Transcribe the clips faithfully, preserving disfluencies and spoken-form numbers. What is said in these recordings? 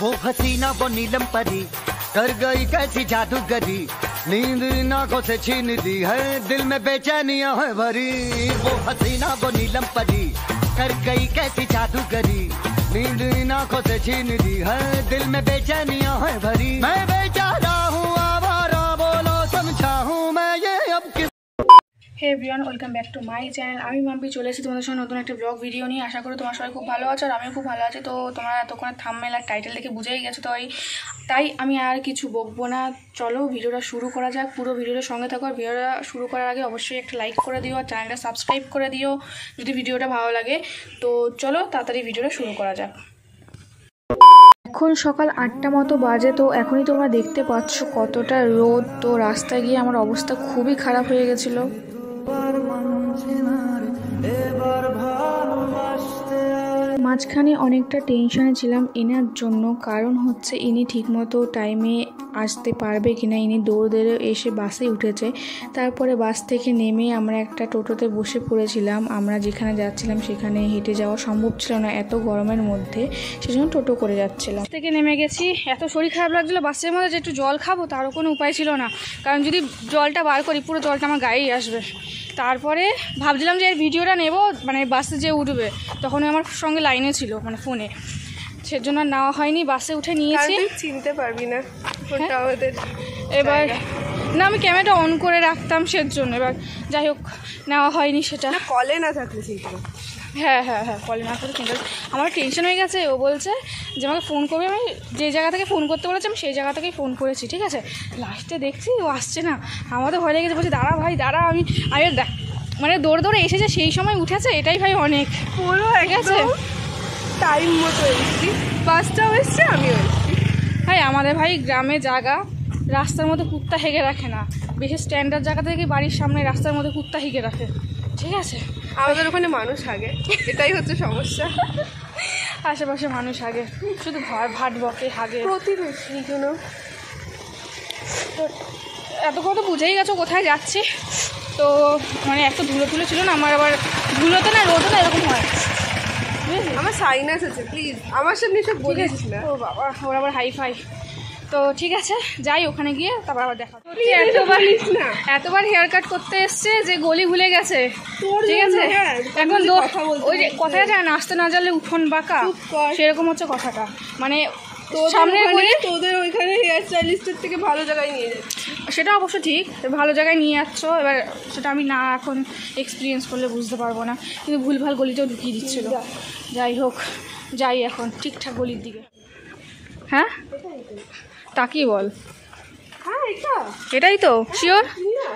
वो हसीना वो नीलम परी कर गई कैसी जादूगरी नींद आंखों से छीन दी है दिल में बेचैनियां है भरी वो हसीना वो नीलम परी कर गई कैसी जादूगरी नींद आंखों से छीन दी है दिल में बेचैनियां है भरी मैं बेचारा हूँ आवारा बोलो समझा हूँ मैं ये अब किस hey everyone welcome back to my channel. আমি মাম্পি চলে এসেছি তোমাদের সঙ্গে নতুন একটা ব্লগ ভিডিও নিয়ে। আশা করি তোমার সবাই খুব ভালো আছো আর আমিও খুব ভালো আছি। তো তোমরা এতক্ষণ থাম্বনেল আর টাইটেল দেখে বুঝেই গেছো, তো তাই আমি আর কিছু বকবো না, চলো ভিডিওটা শুরু করা যাক। পুরো ভিডিওটার সঙ্গে থাকো। আর ভিডিওটা শুরু করার আগে অবশ্যই একটা লাইক করে দিও আর চ্যানেলটা সাবস্ক্রাইব করে দিও যদি ভিডিওটা ভালো লাগে। তো চলো তাড়াতাড়ি ভিডিওটা শুরু করা যাক। এখন সকাল আটটা মতো বাজে, তো এখনই তোমরা দেখতে পাচ্ছ কতটা রোদ। তো রাস্তায় গিয়ে আমার অবস্থা খুবই খারাপ হয়ে গেছিলো। মাঝখানে অনেকটা টেনশনে ছিলাম এনার জন্য, কারণ হচ্ছে ইনি ঠিকমতো টাইমে আসতে পারবে কিনা। ইনি দৌড় দৌড়ে এসে বাসে উঠেছে, তারপরে বাস থেকে নেমে আমরা একটা টোটোতে বসে পড়েছিলাম। আমরা যেখানে যাচ্ছিলাম সেখানে হেঁটে যাওয়া সম্ভব ছিল না এত গরমের মধ্যে, সেজন্য টোটো করে যাচ্ছিলাম। থেকে নেমে গেছি, এত শরীর খারাপ লাগছিলো বাসের মধ্যে যে একটু জল খাবো তারও কোনো উপায় ছিল না, কারণ যদি জলটা বার করি পুরো জলটা আমার গায়েই আসবে। তারপরে ভাবছিলাম যে এর ভিডিওটা নেব, মানে বাসে যে উঠবে তখন আমার সঙ্গে লাইনে ছিল মানে ফোনে, সেজন্য নেওয়া হয়নি। বাসে উঠে নিয়েছি। চিনতে পারবি না আমাদের এবার না, আমি ক্যামেরাটা অন করে রাখতাম সেজন্য। এবার যাই হোক নেওয়া হয়নি, সেটা কলে না থাকলে চিনতে। হ্যাঁ হ্যাঁ হ্যাঁ কলে না থাকলে চিনতে। আমার টেনশন হয়ে গেছে, ও বলছে যে আমাকে ফোন করবে, আমি যে জায়গা থেকে ফোন করতে বলেছি আমি সেই জায়গা থেকেই ফোন করেছি, ঠিক আছে। লাস্টে দেখছি ও আসছে না, আমাদের ভয় লেগেছে, বলছি দাঁড়া ভাই দাঁড়া। আমি আরে দেখ মানে দৌড়ে দৌড়ে এসেছে, সেই সময় উঠেছে, এটাই ভাই অনেক পুরো, ঠিক আছে টাইম মতো এসেছি। বাসটাও এসছে আমিও এসেছি। ভাই আমাদের ভাই গ্রামে জায়গা, রাস্তার মধ্যে কুত্তা হেগে রাখে না, বেশি স্ট্যান্ডার্ড জায়গা থেকে বাড়ির সামনে রাস্তার মধ্যে কুত্তা হেগে রাখে, ঠিক আছে। আমাদের ওখানে মানুষ হাগে, এটাই হচ্ছে সমস্যা। আশেপাশে মানুষ হাগে, শুধু ভাট বকে হাগে প্রতিবেশী জন্য। তো এতক্ষণ তো বুঝেই গেছো কোথায় যাচ্ছি। তো মানে এত ধুলো ধুলো ছিল না, আমার আবার ধুলোতে না রোদে না এরকম হয়, আমার সাইনাস আছে, প্লিজ আমার সামনে সব বলিস না। ও বাবা ওর আবার হাই ফাই। তো ঠিক আছে যাই, ওখানে গিয়ে তারপর আবার দেখা। এতবার এতবার হেয়ার কাট করতে এসছে যে গলি ভুলে গেছে, ঠিক আছে। এখন ওই যে কথাটা জানা, আসতে না জানলে উঠোন বাঁকা, সেরকম হচ্ছে কথাটা। মানে সামনে তোদের ওইখানে হেয়ার স্টাইলিস্টের থেকে ভালো জায়গায় নিয়ে যাচ্ছে, সেটা অবশ্য ঠিক, ভালো জায়গায় নিয়ে যাচ্ছ। এবার সেটা আমি না এখন এক্সপিরিয়েন্স করলে বুঝতে পারবো না, কিন্তু ভুলভাল গলিতেও ঢুকিয়ে দিচ্ছিল। যাই হোক যাই এখন ঠিকঠাক গলির দিকে। হ্যাঁ তা কি বল, হ্যাঁ এটাই তো শিওর,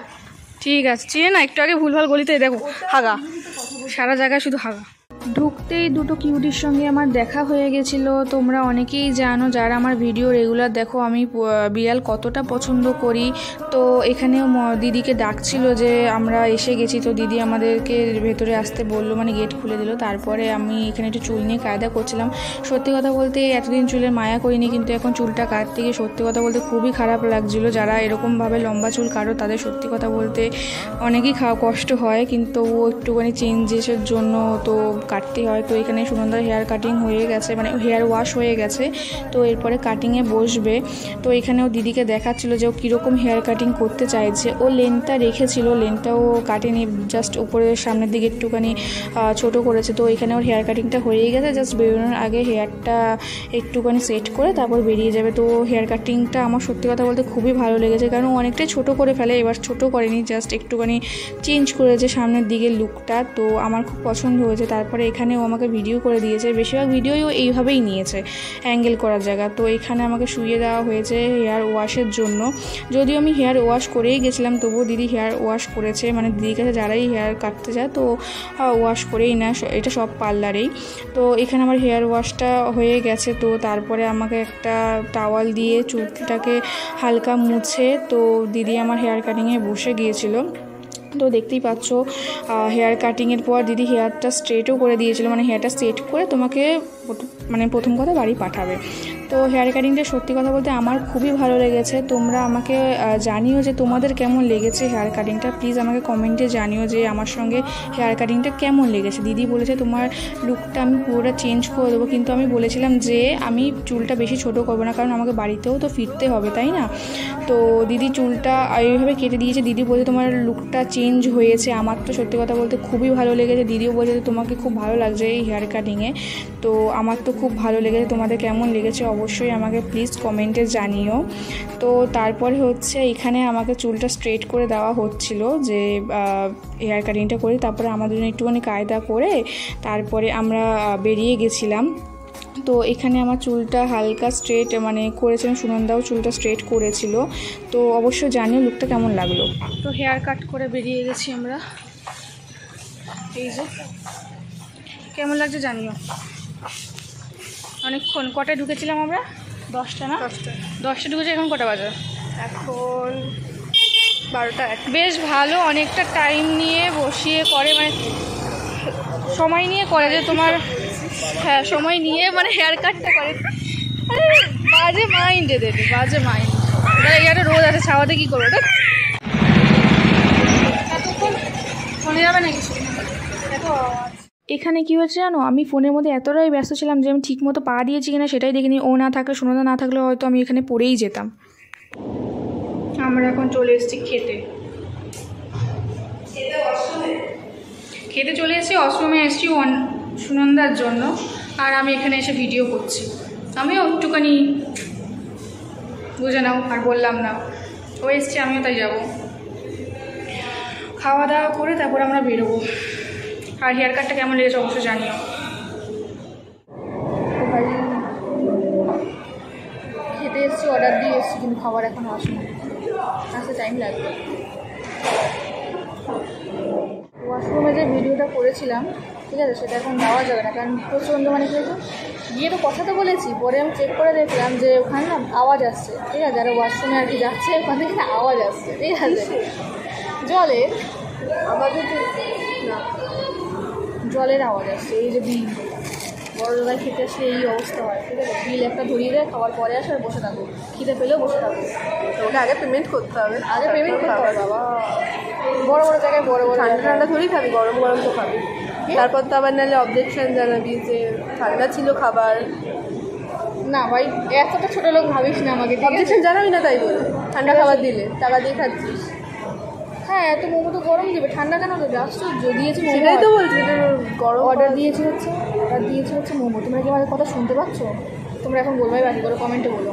ঠিক আছে। চিনে না, একটু আগে ভুলভাল গলিতে দেখো হাগা, সারা জায়গায় শুধু হাগা। ঢুকতেই দুটো কিউটির সঙ্গে আমার দেখা হয়ে গেছিলো। তোমরা অনেকেই জানো যারা আমার ভিডিও রেগুলার দেখো আমি বিড়াল কতটা পছন্দ করি। তো এখানেও দিদিকে ডাকছিল যে আমরা এসে গেছি, তো দিদি আমাদেরকে ভেতরে আসতে বললো, মানে গেট খুলে দিল। তারপরে আমি এখানে একটু চুল নিয়ে কায়দা করছিলাম। সত্যি কথা বলতে এতদিন চুলের মায়া করিনি, কিন্তু এখন চুলটা কাটতে গিয়ে সত্যি কথা বলতে খুবই খারাপ লাগছিলো। যারা এরকমভাবে লম্বা চুল কাটো তাদের সত্যি কথা বলতে অনেকই খাওয়া কষ্ট হয়, কিন্তু ও একটুখানি চেঞ্জেসের জন্য তো কাটতে হয়। তো এখানে সুনন্দার হেয়ার কাটিং হয়ে গেছে, মানে হেয়ার ওয়াশ হয়ে গেছে, তো এরপরে কাটিংয়ে বসবে। তো এখানেও দিদিকে দেখাচ্ছিল যে ও কীরকম হেয়ার কাটিং করতে চাইছে। ও লেনটা রেখেছিল, লেনটাও কাটেনি, জাস্ট উপরের সামনের দিকে একটুখানি ছোট করেছে। তো এখানে ওর হেয়ার কাটিংটা হয়েই গেছে, জাস্ট বেরোনোর আগে হেয়ারটা একটুখানি সেট করে তারপর বেরিয়ে যাবে। তো হেয়ার কাটিংটা আমার সত্যি কথা বলতে খুবই ভালো লেগেছে, কারণ অনেকটাই ছোট করে ফেলে, এবার ছোট করেনি, জাস্ট একটুখানি চেঞ্জ করেছে সামনের দিকের লুকটা। তো আমার খুব পছন্দ হয়েছে। তারপরে এখানে ও আমাকে ভিডিও করে দিয়েছে, বেশিরভাগ ভিডিওই ও এইভাবেই নিয়েছে অ্যাঙ্গেল করার জায়গা। তো এখানে আমাকে শুইয়ে দেওয়া হয়েছে হেয়ার ওয়াশের জন্য। যদিও আমি হেয়ার ওয়াশ করেই গেছিলাম, তবুও দিদি হেয়ার ওয়াশ করেছে, মানে দিদির কাছে যারাই হেয়ার কাটতে যায় তো ওয়াশ করেই না, এটা সব পার্লারেই। তো এখানে আমার হেয়ার ওয়াশটা হয়ে গেছে। তো তারপরে আমাকে একটা টাওয়াল দিয়ে চুলটাকে হালকা মুছে তো দিদি আমার হেয়ার কাটিংয়ে বসে গিয়েছিল। তো দেখতেই পাচ্ছ হেয়ার কাটিংয়ের পর দিদি হেয়ারটা স্ট্রেটও করে দিয়েছিল, মানে হেয়ারটা সেট করে তোমাকে মানে প্রথম কথা বাড়ি পাঠাবে। তো হেয়ার কাটিংটা সত্যি কথা বলতে আমার খুবই ভালো লেগেছে। তোমরা আমাকে জানিও যে তোমাদের কেমন লেগেছে হেয়ার কাটিংটা, প্লিজ আমাকে কমেন্টে জানিও যে আমার সঙ্গে হেয়ার কাটিংটা কেমন লেগেছে। দিদি বলেছে তোমার লুকটা আমি পুরোটা চেঞ্জ করে দেবো, কিন্তু আমি বলেছিলাম যে আমি চুলটা বেশি ছোট করবো না, কারণ আমাকে বাড়িতেও তো ফিরতে হবে, তাই না? তো দিদি চুলটা এইভাবে কেটে দিয়েছে। দিদি বলছে তোমার লুকটা চেঞ্জ হয়েছে। আমার তো সত্যি কথা বলতে খুবই ভালো লেগেছে। দিদিও বলছে তোমাকে খুব ভালো লাগছে এই হেয়ার কাটিংয়ে। তো আমার তো খুব ভালো লেগেছে। তোমাদের কেমন লেগেছে অবশ্যই আমাকে প্লিজ কমেন্টে জানিও। তো তারপরে হচ্ছে এখানে আমাকে চুলটা স্ট্রেট করে দেওয়া হচ্ছিল, যে হেয়ার কাটিংটা করে তারপরে আমাদের জন্য একটুখানি কায়দা করে তারপরে আমরা বেরিয়ে গেছিলাম। তো এখানে আমার চুলটা হালকা স্ট্রেট মানে করেছিলাম, সুনন্দাও চুলটা স্ট্রেট করেছিল। তো অবশ্যই জানিও লুকটা কেমন লাগলো। তো হেয়ার কাট করে বেরিয়ে গেছি আমরা। এই যে কেমন লাগছে জানিও। অনেকক্ষণ, কটায় ঢুকেছিলাম আমরা? দশটা না? দশটা দশটা ঢুকেছি। এখন কটা বাজে? এখন বারোটা। বেশ ভালো, অনেকটা টাইম নিয়ে বসিয়ে করে, মানে সময় নিয়ে করে যে তোমার, হ্যাঁ সময় নিয়ে মানে হেয়ার কাটটা করে। বাজে মাইন্ড এদের, বাজে মাইন্ড। এখানে রোদ আছে, ছাওয়াতে কী করবো? এতক্ষণ ফোনে যাবে নাকি? দেখো এখানে কী হয়েছে জানো, আমি ফোনের মধ্যে এতটাই ব্যস্ত ছিলাম যে আমি ঠিক মতো পা দিয়েছি কিনা সেটাই দেখিনি। ও না থাকলে, সুনন্দা না থাকলে হয়তো আমি এখানে পড়েই যেতাম। আমরা এখন চলে এসেছি খেতে। খেতে চলে এসেছি, ওয়াশরুমে এসেছি সুনন্দার জন্য, আর আমি এখানে এসে ভিডিও করছি। আমিও একটুখানি বুঝে নাও, আর বললাম না ও এসছে, আমিও তাই যাব। খাওয়া দাওয়া করে তারপর আমরা বেরোবো। আর হেয়ার কাটটা কেমন লেগেছে অবশ্যই জানিও। খেতে এসেছি, অর্ডার দিয়ে এসেছি, কিন্তু খাবার এখন আসেনি, আসতে টাইম লাগবে। ওয়াশরুমে যে ভিডিওটা করেছিলাম, ঠিক আছে, সেটা এখন দেওয়া যাবে না, কারণ প্রচণ্ড মানে কি হয়েছে, গিয়ে তো কথা তো বলেছি, পরে আমি চেক করে দেখলাম যে ওখানে না আওয়াজ আসছে, ঠিক আছে, যারা ওয়াশরুমে আর কি যাচ্ছে ওখান থেকে আওয়াজ আসছে, ঠিক আছে, জলের আওয়াজও না, জলের আওয়াজ আসছে। এই যে বিল, বড় জায়গায় খেতে আসলে এই অবস্থা হয়, ঠিক আছে, বিল একটা ধরিয়ে দেয়, খাওয়ার পরে আসে আর বসে থাকো, খিদে পেলেও বসে থাকো। ওটা আগে পেমেন্ট করতে হবে, আগে পেমেন্ট করতে হবে। বাবা বড় বড় জায়গায় বড় বড় ঠান্ডা ঠান্ডা থোড়ি খাবি, গরম গরম তো খাবি। তারপর তো আবার নাহলে অবজেকশন জানাবি যে ঠান্ডা ছিল খাবার। না ভাই, এতটা ছোটো লোক ভাবিস না আমাকে, অবজেকশন জানাবি না তাই বলে ঠান্ডা খাবার দিলে টাকা দিয়ে খাচ্ছিস। হ্যাঁ, এত মোমো তো গরম দেবে, ঠান্ডা কেন দেবে? আশ্চর্য, দিয়েছি মোমো, সেটাই তো বলছি, এটা গরম অর্ডার দিয়েছি হচ্ছে, অর্ডার দিয়েছি হচ্ছে মোমো। তোমরা কি আমাদের কথা শুনতে পাচ্ছ? তোমরা এখন বলবাই বাকি করে, কমেন্টে বলো।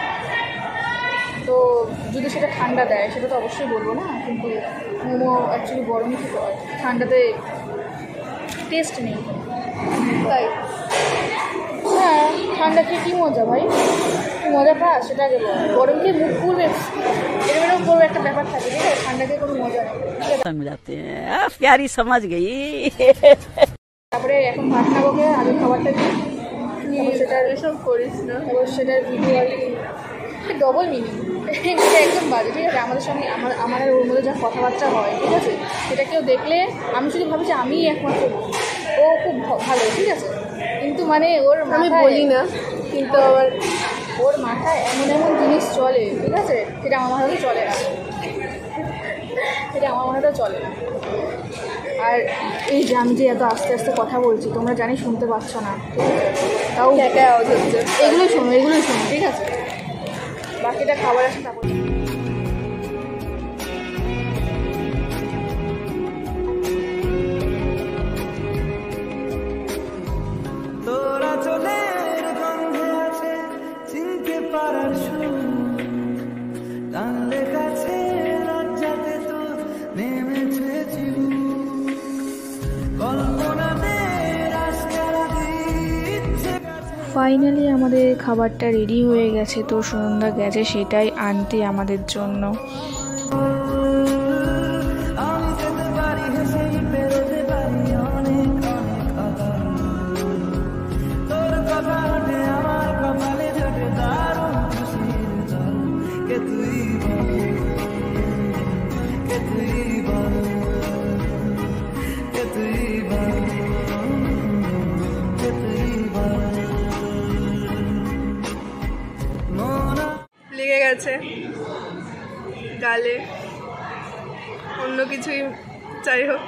তো যদি সেটা ঠান্ডা দেয় সেটা তো অবশ্যই বলবো না, কিন্তু মোমো অ্যাকচুয়ালি গরমই খেতে হয়, ঠান্ডাতে টেস্ট নেই, তাই। হ্যাঁ, ঠান্ডা খেয়ে কী মজা ভাই, তুই মজা পাস সেটা আগে বল। গরম খেয়ে মুখ পুড়বে, এরকম এরকম করবো একটা ব্যাপার থাকে, ঠিক আছে, ঠান্ডা খেয়ে কোনো মজা নেই। প্যারি সমাজ গেই। তারপরে এখন ভাত না বকে আগে খাবারটা দিই, সেটা এসব করিস না, এবার সেটার ভিডিও আর কি ডবল মিনিং, এটা একদম বাজে, ঠিক আছে। আমাদের সঙ্গে আমার আমার আর ওর মধ্যে যা কথাবার্তা হয়, ঠিক আছে, সেটা কেউ দেখলে আমি শুধু ভাবি যে আমিই একমাত্র, ও খুব ভালো, ঠিক আছে, কিন্তু মানে ওর আমি বলি না, কিন্তু আবার ওর মাথায় এমন এমন জিনিস চলে, ঠিক আছে, সেটা আমার মাথাতে চলে না, সেটা আমার মাথাতে চলে না। আর এই যে আমি যে এত আস্তে আস্তে কথা বলছি, তোমরা জানি শুনতে পাচ্ছ না, ঠিক আছে, তাও এগুলোই শোনো, এগুলোই শোনো, ঠিক আছে, বাকিটা খাবার আসে তারপর। তোরা চলের গন্ধে আছে চিনতে পারার সুর, টানলে কাছে লজ্জাতে তো নেমেছে চিবু, কল্পনাতে রাস্তারা দিচ্ছে। ফাইনালি আমাদের খাবারটা রেডি হয়ে গেছে, তো সুনন্দা গেছে সেটাই আনতে আমাদের জন্য। আমি যেতে পারি হেসেই পেরোতে পারি অনেক অনেক আকার, তোর কথা ওঠে আমার কপালে জোটে দারুণ খুশির জল। কে তুই বল, কে তুই বল, কে তুই বল, কে তুই বল। গেছে গালে, অন্য কিছুই যাই হোক।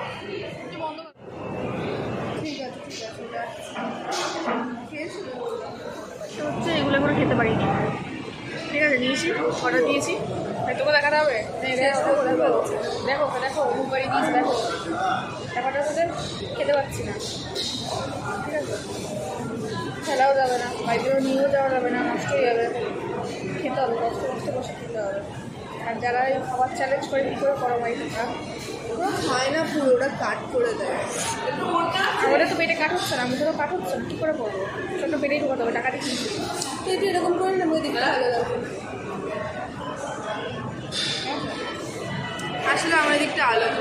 হচ্ছে এগুলো এখনো খেতে পারিনি, ঠিক আছে? নিয়েছি, অর্ডার দিয়েছি, তোকে দেখাতে হবে। দেখো দেখো অমুক বাড়ি দিয়েছি, দেখো ব্যাপারটা তোদের খেতে পারছি না, ঠিক আছে? খেলাও যাবে না, বাইরেও নিয়েও যাওয়া যাবে না, নষ্ট হয়ে যাবে, খেতে হবে, কষ্ট কষ্ট বসে খেতে হবে। আর যারা এই খাবার চ্যালেঞ্জ করে কী করে করো ভাই তোমরা? ওরা খায় না, পুরো ওরা কাট করে দেয়। আমাদের তো পেটে কাট হচ্ছে না, আমি তো কাট হচ্ছে না, কী করে করবো? ছোটো পেটেই ঢোকাতে হবে, টাকাটা কিনছি। তুই একটু এরকম করে না, ওই দিকটা ভালো লাগবে। আসলে আমার দিকটা আলাদা,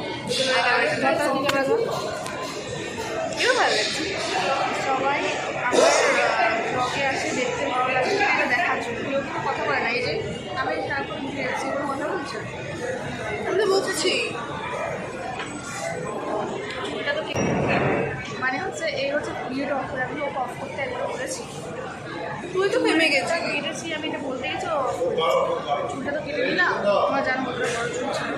ভালো লাগছে। সবাই আমার ব্লগে আসে দেখতে ভালো লাগছে, এটা দেখার জন্য। কেউ কোনো কথা বলে না, এই যে আমি সারাক্ষণ উঠে যাচ্ছি, কোনো কথা বলছে? আমি তো বলছি এটা তো মানে হচ্ছে এই হচ্ছে ভিডিওটা অফ করে, আমি ওকে অফ করতে একবার বলেছি, তুই তো ফেমে গেছি। কেটেছি, আমি এটা বলতে গেছি, চুলটা তো কেটে নিলাম। তোমার জানো কতটা বড় চুল ছিল,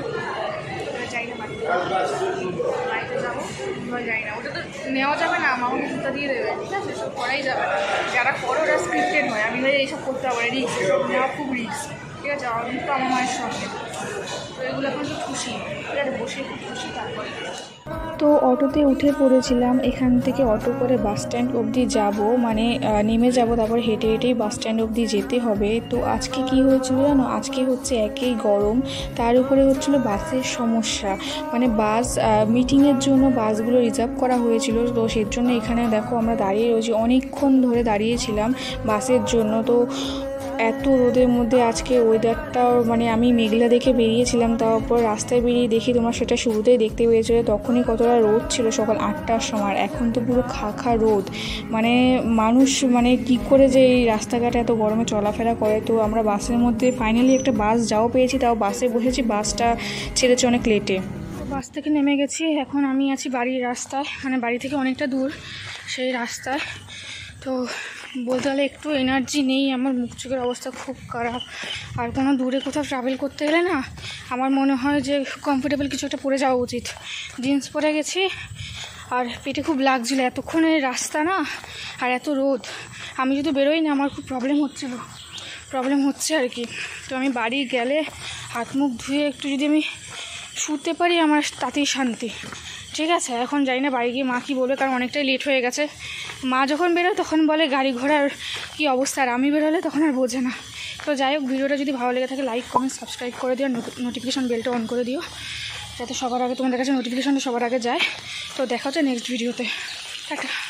যাই না বাড়িতে বাড়িতে যাবো, তোমার যাই না, ওটা তো নেওয়া যাবে না, মামা জুতা দিয়ে দেবে, ঠিক আছে? সব করাই যাবে না, যারা করো ওরা স্ক্রিপ্টেড হয়। আমি ভাই এইসব করতে পারি, রিক্স, এসব নেওয়া খুব রিক্স, ঠিক আছে? আমি তো আমার মায়ের সঙ্গে, তো এগুলো এখন তো খুশি, ঠিক আছে? বসে খুব খুশি। তারপরে তো অটোতে উঠে পড়েছিলাম, এখান থেকে অটো করে বাস স্ট্যান্ড অবধি যাব, মানে নেমে যাব, তারপর হেঁটে হেঁটেই বাস স্ট্যান্ড অবধি যেতে হবে। তো আজকে কি হয়েছিল জানো? আজকে হচ্ছে একেই গরম, তার উপরে হচ্ছিল বাসের সমস্যা, মানে বাস মিটিংয়ের জন্য বাসগুলো রিজার্ভ করা হয়েছিল, তো সেই জন্য এখানে দেখো আমরা দাঁড়িয়ে রয়েছি, অনেকক্ষণ ধরে দাঁড়িয়েছিলাম বাসের জন্য। তো এত রোদের মধ্যে আজকে ওয়েদারটাও, মানে আমি মেঘলা দেখে বেরিয়েছিলাম, তারপর রাস্তায় বেরিয়ে দেখি, তোমরা সেটা শুরুতেই দেখতে পেয়েছিল, তখনই কতটা রোদ ছিল সকাল আটটার সময়, এখন তো পুরো খা খা রোদ, মানে মানুষ মানে কী করে যে এই রাস্তাঘাটে এত গরমে চলাফেরা করে। তো আমরা বাসের মধ্যে ফাইনালি একটা বাস যাও পেয়েছি, তাও বাসে বসেছি, বাসটা ছেড়েছে অনেক লেটে। বাস থেকে নেমে গেছি, এখন আমি আছি বাড়ির রাস্তায়, মানে বাড়ি থেকে অনেকটা দূর সেই রাস্তায়। তো বলতে গেলে একটু এনার্জি নেই, আমার মুখ চোখের অবস্থা খুব খারাপ। আর কোনো দূরে কোথাও ট্রাভেল করতে গেলে না আমার মনে হয় যে কমফোর্টেবল কিছু একটা পরে যাওয়া উচিত। জিন্স পরে গেছি আর পেটে খুব লাগছিলো, এতক্ষণের রাস্তা না, আর এত রোদ, আমি যদি বেরোই না আমার খুব প্রবলেম হচ্ছিলো, প্রবলেম হচ্ছে আর কি। তো আমি বাড়ি গেলে হাত মুখ ধুয়ে একটু যদি আমি শুতে পারি আমার তাতেই শান্তি, ঠিক আছে? এখন যাই না বাড়ি গিয়ে মা কী বলবে, কারণ অনেকটাই লেট হয়ে গেছে। মা যখন বেরোয় তখন বলে গাড়ি ঘোড়ার কী অবস্থা, আর আমি বেরোলে তখন আর বোঝে না। তো যাই হোক, ভিডিওটা যদি ভালো লেগে থাকে লাইক কমেন্ট সাবস্ক্রাইব করে দিও, নোটিফিকেশান বেলটা অন করে দিও, যাতে সবার আগে তোমাদের কাছে নোটিফিকেশানটা সবার আগে যায়। তো দেখা হচ্ছে নেক্সট ভিডিওতে, টাটা।